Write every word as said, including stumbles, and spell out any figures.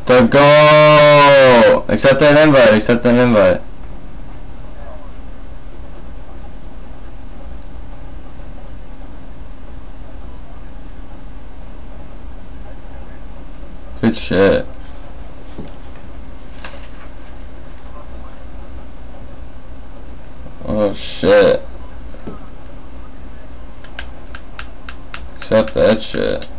The goal! Accept that invite, accept that invite. Good shit. Oh shit. Accept that shit.